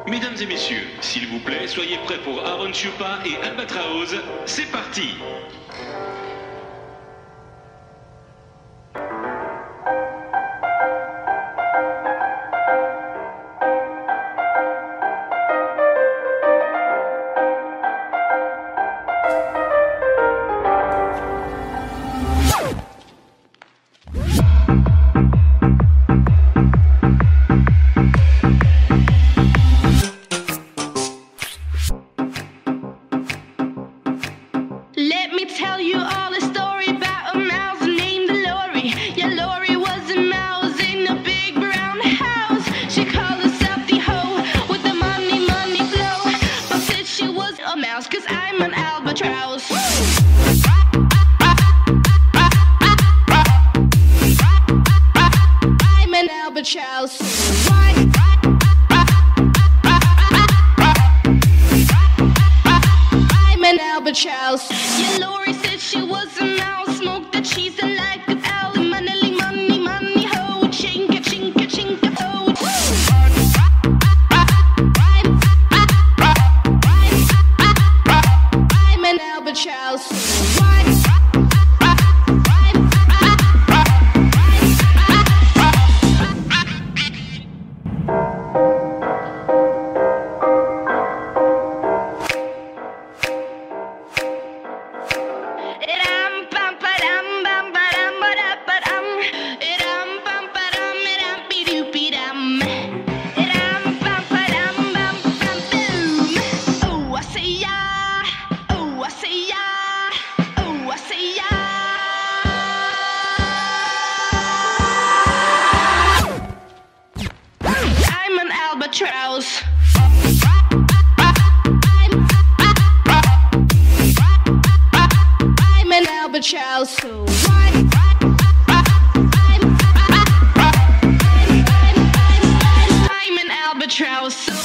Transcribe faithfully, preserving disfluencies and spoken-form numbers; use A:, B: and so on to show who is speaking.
A: Mesdames et messieurs, s'il vous plaît, soyez prêts pour Aaron Chupa et Albatraoz. C'est parti!
B: Let me tell you all a story about a mouse named Lori. Yeah, Lori was a mouse in a big brown house. She called herself the hoe with the money, money flow. But said she was a mouse, cause I'm an albatross. I'm an albatross. I'm an albatross. Yeah, Lori said she was a mouse, smoked the cheese and like an owl. Money, money, money, ho, chinka, chinka, chinka, ho. I'm an albatross. Albatross. I'm an albatross. So I'm an albatross.